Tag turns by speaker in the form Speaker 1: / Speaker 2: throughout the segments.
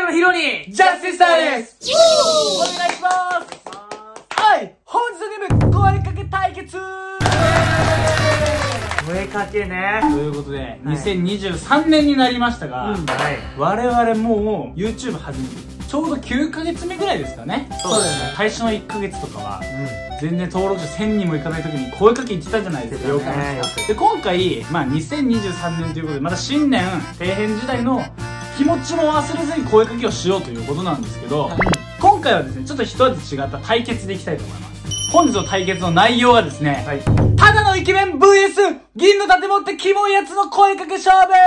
Speaker 1: のヒロにジャスティスターです。お願いします。はい、本日のゲーム声かけ対決。
Speaker 2: 声かけね。
Speaker 1: ということで、2023年になりましたが、我々もう YouTube 始めてちょうど9ヶ月目ぐらいですかね。
Speaker 2: そうだよね。
Speaker 1: 最初の1ヶ月とかは、全然登録者1000人もいかない時に声かけ言ってたじゃないですか。で、今回、2023年ということで、また新年、底辺時代の気持ちも忘れずに声かけをしようということなんですけど、今回はですね、ちょっと一味違った対決でいきたいと思います。本日の対決の内容はですね、ただのイケメン VS 銀の盾持ってキモいやつの声かけ勝負。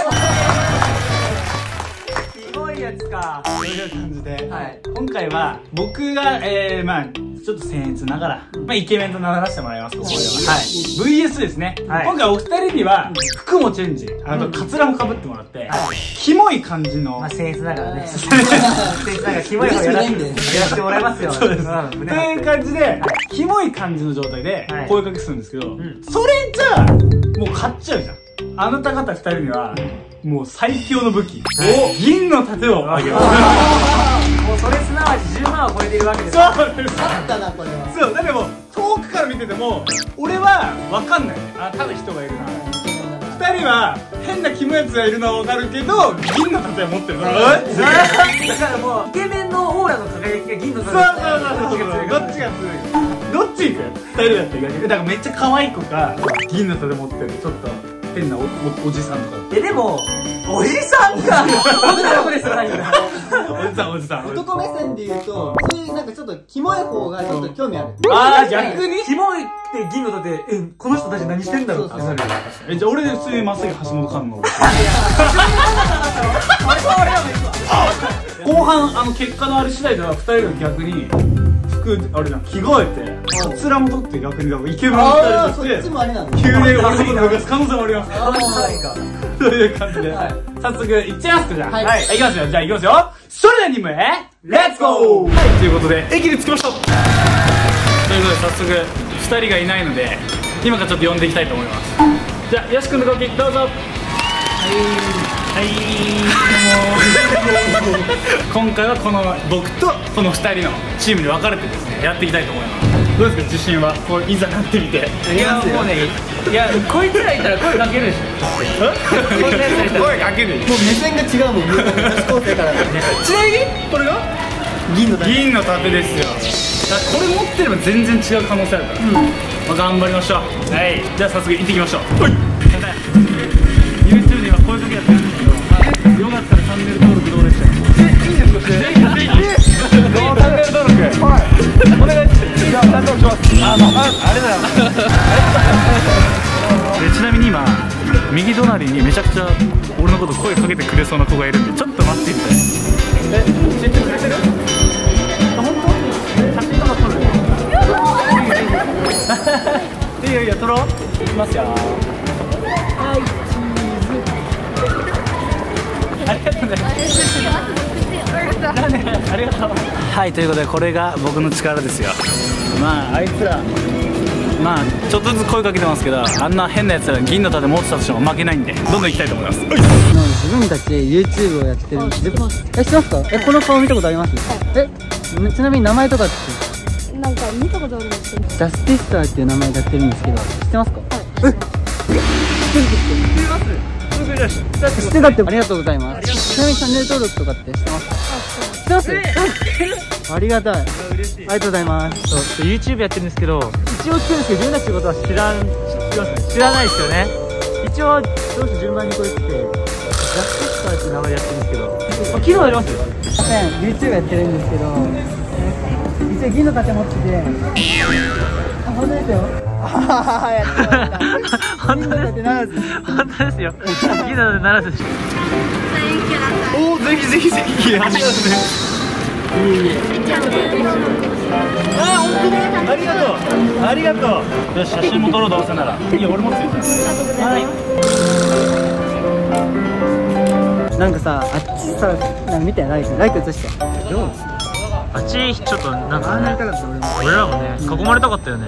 Speaker 2: キモいやつか。
Speaker 1: そういう感じで、今回は僕がちょっと僭越ながらイケメンと名乗らせてもらいます。ここではVS ですね。今回お二人には服もチェンジ、あとカツラもかぶってもらって、キモい感じの、
Speaker 2: 僭越ながらね、僭越ながらキモい方やらせてもらいますよ。そうです。と
Speaker 1: いう感じでキモい感じの状態で声かけするんですけど、それじゃあもう勝っちゃうじゃん。あなた方二人にはもう最強の武器、銀の盾をあげます。
Speaker 2: もうそれすなわち10万を超えているわけです。
Speaker 1: そうです。勝ったな、これは。そう、だってもう遠くから見てても俺は分かんない。あ、ただ人がいるな。二人は変なキモいやつがいるのは分かるけど、銀の盾を持ってる。だから
Speaker 2: もうイケメンのオーラの輝きが銀の盾。
Speaker 1: そうどっちが強い。どっち行く？二人だったら逆に。だからめっちゃ可愛い子が銀の盾持ってるちょっと変なおじさんとか。
Speaker 2: でもおじさんか。女の子ですよ。
Speaker 1: おじさん。
Speaker 3: 男目線で言うと、そういうなんかちょっとキモい方がちょっと興味ある。
Speaker 1: ああ、逆に
Speaker 2: キモいって銀の盾、この人たち何してんだろうってなる。
Speaker 1: じゃあ俺普通にまっすぐ橋本環奈後半結果のある次第では2人が逆に服あれな着替えてカツラも取って逆にイケメンになったりして急に俺のこと脱がす可能性もあります。という感じで早速いっちゃいますか。じゃあいきますよ。じゃあいきますよ。それでは2名レッツゴー。はい、ということで駅に着きましたということで早速2人がいないので今からちょっと呼んでいきたいと思います。じゃあよし君の動きどうぞ。今回はこの僕とこの2人のチームに分かれてですねやっていきたいと思います。どうですか自信は。こういざなってみて。
Speaker 2: いやもうね、いやこいつらいたら声かけるでしょ。
Speaker 1: 声かける。
Speaker 3: もう目線が違うもん。女子高生からね。
Speaker 1: ちなみにこれが銀の盾ですよ。これ持ってれば全然違う可能性あるから、頑張りましょう。はい、じゃあ早速行ってきましょう。YouTube には声かけやってるんですけど、よかったらチャンネル登録どうでした？いいですよ。ぜひチャンネル登録お願いします。じゃあ担当します。あれだよ。ちなみに今右隣にめちゃくちゃ俺のこと声かけてくれそうな子がいるんでちょっと待ってみたい。知ってくれてる？本当？写真とか撮る？いや撮ろう。いきますよ。はい。ありがとうございます。ありがとう。はい、ということでこれが僕の力ですよ。あいつらちょっとずつ声かけてますけど、あんな変なやつら銀の盾持ってたとしても負けないんでどんどん行きたいと思います。
Speaker 3: 自分たち YouTube をやってる。知ってますか？この顔見たことあります？ちなみに名前とかって
Speaker 4: なんか見たことあるんですけど、
Speaker 3: ジャスティスターっていう名前でやってるんですけど、知ってますか？知ってたって。ありがとうございます。ちなみにチャンネル登録とかって知ってますか？知ってます？ありがたい。ありがとうございます。
Speaker 2: YouTube やってるんですけど、一応知ってるんですけど、自分たちのことは知らないですよね。一応どうして順番にこうやってジャスティスターっていう名前でやってるんですけど、昨日やりますよ。
Speaker 3: YouTube やってるんですけど、一応銀の盾持ってて、本当ですよ。
Speaker 2: 本当ですよ。銀の盾ならず。
Speaker 1: おお、ぜひぜひぜひ。ありがとうね。ありがとう。ありがとう。よし、写真も撮ろう。どうせなら。いや、俺もついてる。
Speaker 3: なんかさ、あっちさ、なんか見てライク映して。どう？
Speaker 2: あっちちょっとなんかね、俺らもね囲まれたかったよね。写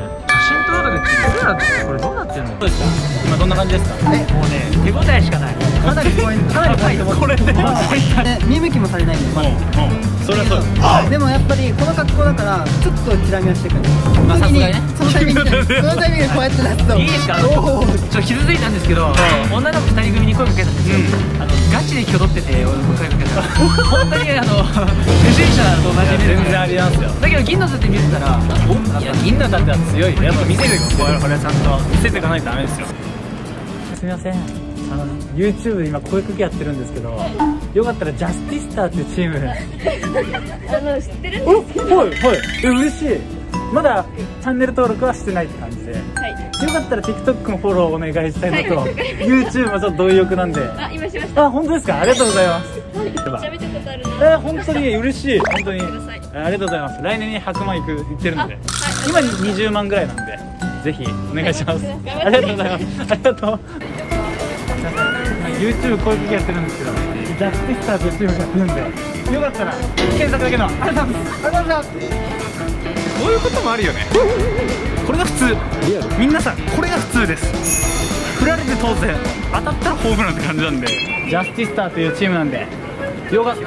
Speaker 2: 新トロとかってこれどうなってんの？
Speaker 1: どうですか？今どんな感じですか？
Speaker 2: もうね手応えしかない。
Speaker 3: かなりポイント、かなりポイント。
Speaker 1: これで
Speaker 3: 見向きもされないんで、まだ。
Speaker 1: それはそう。
Speaker 3: でもやっぱりこの格好だからちょっとチラ見はしてくる。
Speaker 2: まあさすがにね。
Speaker 3: そのタイミングでこうやって出すと。
Speaker 2: いいですか？ちょっと傷ついたんですけど、女の子2人組に声かけたんですよ。ガチで気取ってて俺も声かけたら、本当に不審者と同じ
Speaker 1: 全然ありなんですよ。
Speaker 2: だけど銀の盾見てたら、
Speaker 1: いや銀の盾は強い。やっぱ見せてこれちゃんと見せていかないとダメですよ。
Speaker 2: すみません。YouTube で今声かけやってるんですけど、よかったらジャスティスターっていうチーム
Speaker 4: 知ってるんですけど、
Speaker 2: はい嬉しい。まだチャンネル登録はしてないって感じで、よかったら TikTok もフォローお願いしたいのと、YouTube もちょっと貪欲なんで。
Speaker 4: 今しました。
Speaker 2: 本当ですか？ありがとうございます。
Speaker 4: 喋ったことあるな。
Speaker 2: 本当に嬉しい。本当にありがとうございます。来年に100万いってるんで、今に20万ぐらいなんで、ぜひお願いします。ありがとうございます。ありがとう。YouTube 声かけやってるんですけど、ジャスティスターというチームがやってるんで、よかったら検索だけのありがとうございます。ありがとうございます。
Speaker 1: こういうこともあるよね。これが普通。皆さんこれが普通です。振られて当然、当たったらホームランって感じなんで、ジャスティスターというチームなんで、よかった。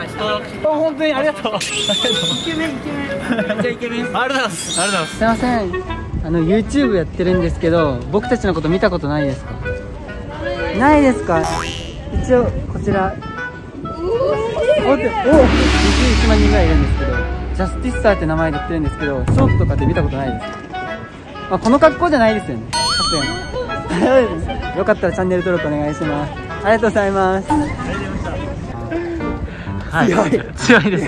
Speaker 1: 本当にありがとう。イケメンイケメン。めっちゃイケメン。ありがとうございます。ありがとうございます。
Speaker 3: すいません。YouTube やってるんですけど、僕たちのこと見たことないですか？ないですか？一応こちら21万人ぐらいいるんですけど、ジャスティスターって名前でやってるんですけど、ショートとかって見たことないですか？この格好じゃないですよね、さすがに。よかったらチャンネル登録お願いします。ありがとうございます。
Speaker 2: はい、強いですね。強いです。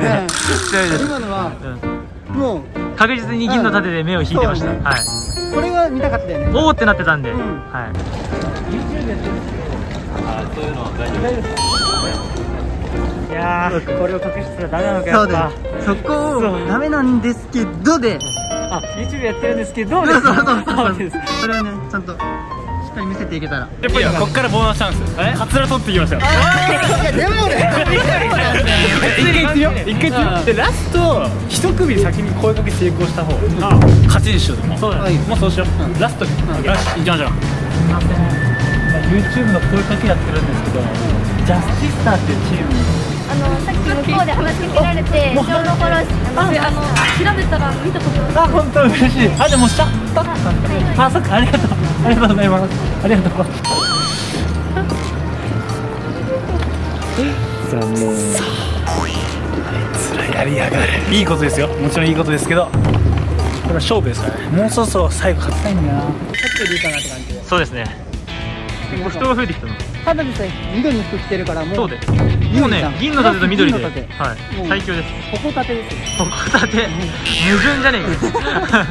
Speaker 3: 今のはもう
Speaker 2: 確実に銀の盾で目を引いてました。はい。
Speaker 3: これが見たかったよね。
Speaker 2: おーってなってたんで、はい。
Speaker 1: そういうのは大丈夫です。
Speaker 2: いやー、これを隠してたらダメなのかやっぱ。
Speaker 3: そこをダメなんですけどで、
Speaker 2: YouTube やってるんですけど、
Speaker 3: そうそれをね、ちゃんとしっかり見せていけたら。
Speaker 1: やっぱりこっからボーナスチャンス。カツラ取っていきましょう。
Speaker 3: いやでもね、
Speaker 1: 一回言ってよ。一回言ってよ。でラスト一組先に声かけ成功した方が勝ちにしよう。もう
Speaker 2: そうだね。
Speaker 1: もうそうしよう。ラストに。よし、行きましょう。
Speaker 2: YouTube の声かけやってるんですけど、ジャスティスターっていうチームに
Speaker 4: さっき向こうで話しかけられて、ちょうどフォローして調べたら見たことある。
Speaker 2: 本当嬉しい。じゃあもうしたったそっか、ありがとう。ありがとうございます。ありがとう。残念。
Speaker 1: さあ、あいつらやりやがる。いいことですよ。もちろんいいことですけど、これは勝負ですからね。もうそろそろ最後勝ちたいんだな。
Speaker 3: ちょっとでいいかなって感じで。
Speaker 2: そうですね。人が増えてきたの。
Speaker 3: ただでさえ緑の服着てるからもう。
Speaker 2: そうです。もうね、銀の盾と緑で、はい、最強です。
Speaker 3: ここ盾ですよ。
Speaker 2: ここ盾、矛盾じゃねえか。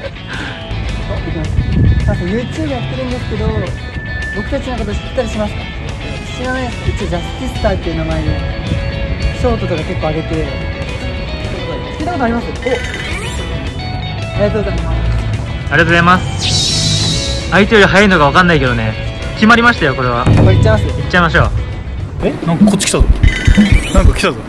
Speaker 3: YouTube やってるんですけど、僕たちのこと知ったりしますか？知らないです。一応ジャスティスターっていう名前でショートとか結構上げて、聞いたことあります？お、ありがとうございます。
Speaker 2: ありがとうございます。相手より速いのが分かんないけどね、決まりましたよこれは。
Speaker 3: これいっちゃいますよ。
Speaker 2: いっちゃいましょう。
Speaker 1: なんかこっち来たぞ。なんか来たぞ。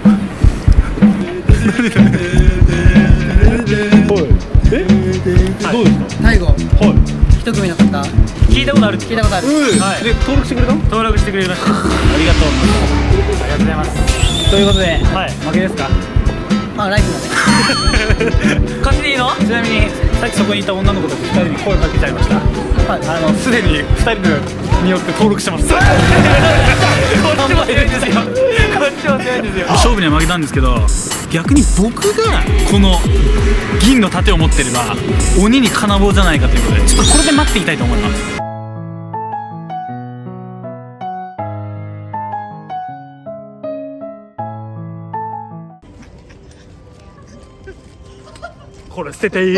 Speaker 1: どうですか？
Speaker 3: 最後、
Speaker 1: はい。
Speaker 3: 一組の方
Speaker 2: 聞いたことある。
Speaker 3: 聞いたことある。
Speaker 2: はい。
Speaker 1: で登録してくれた？
Speaker 2: 登録してくれました。あ
Speaker 1: りがとう。
Speaker 2: りがとうございます。
Speaker 1: ということで、
Speaker 2: はい、
Speaker 1: 負けですか？
Speaker 3: ライフだね。
Speaker 2: 勝ちでいいの？
Speaker 1: ちなみにさっきそこにいた女の子たち2人に声かけちゃいました。すでに2人によって登録してます。こっ
Speaker 2: ちも強いんですよ。こっちも強いんですよ。
Speaker 1: 勝負には負けたんですけど、逆に僕がこの銀の盾を持ってれば鬼に金棒じゃないかということで、ちょっとこれで待っていきたいと思います。これ捨てていい？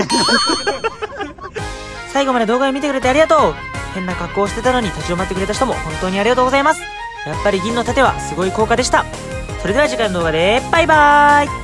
Speaker 5: 最後まで動画を見てくれてありがとう。変な格好をしてたのに立ち止まってくれた人も本当にありがとうございます。やっぱり銀の盾はすごい効果でした。それでは次回の動画でバイバーイ。